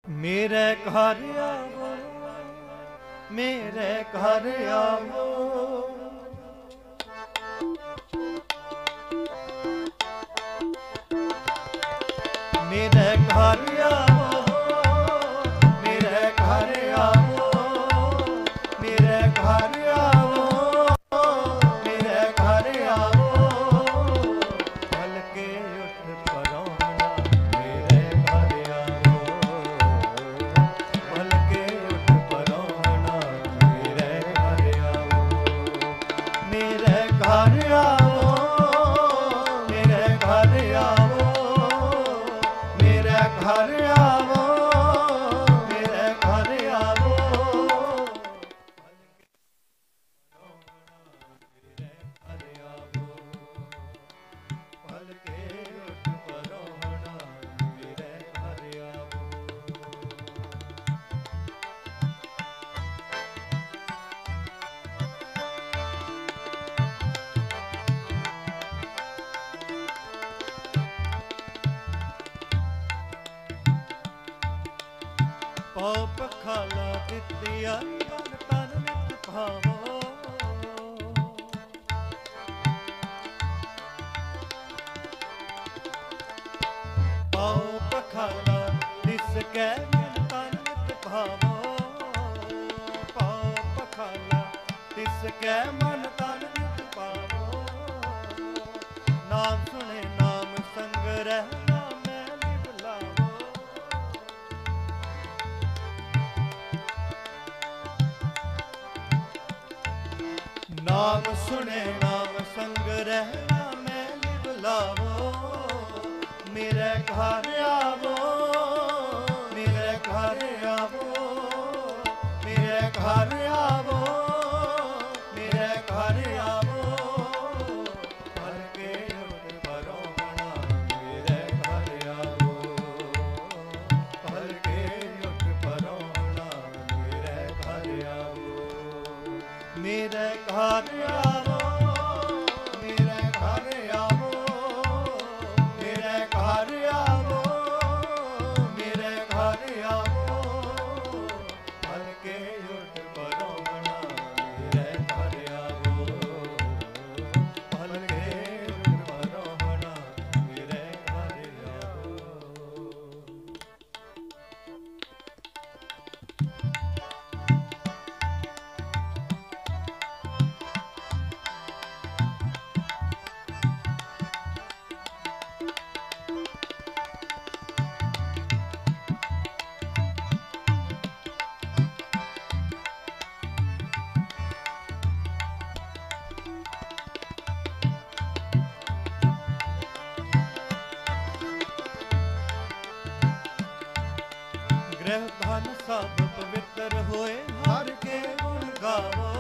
मेरे घर आवो, मेरे घर आवो, मेरे घर आवो, मेरे घर आवो, मेरे घर आवो, मेरे घर आवो, हल्के उठ परौना मेरे घर आवो, हल्के उठ परौना मेरे घर आवो, मेरे घर आवो, मेरे घर आवो, मेरे घर आवो, मेरे घर आवो, हल्के उठ परौना मेरे घर आवो। पाप खाला दित्तिया मन तन नित भावो, पाप खाला तिसकै मन तन नित भावो, पाप खाला तिसकै मन तन नित भावो, नाम सुने नाम संग रहना मैं बुलावो, नाम सुने नाम संग रहना मैं बुलावो, मेरे घर आवो, मेरे घर आवो, मेरे घर आवो, मेरे घर आवो, हल्के उठ परौना मेरे घर आवो, हल्के उठ परौना मेरे घर आवो, मेरे घर आवो, मेरे घर आवो, मेरे घर आवो, मेरे घर आवो, हल्के उठ परौना मेरे घर आवो, हल्के उठ परौना मेरे घर आवो। ग्रह धन सब पवित्र होए हर के गुण गावो,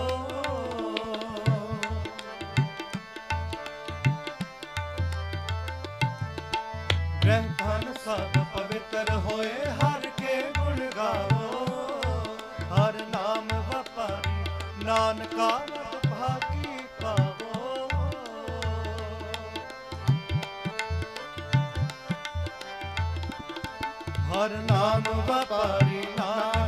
ग्रह धन सब पवित्र होए हर के गुण गावो, हर नाम वपारी नानका मत भागी पावो, हर नाम वपारी नानका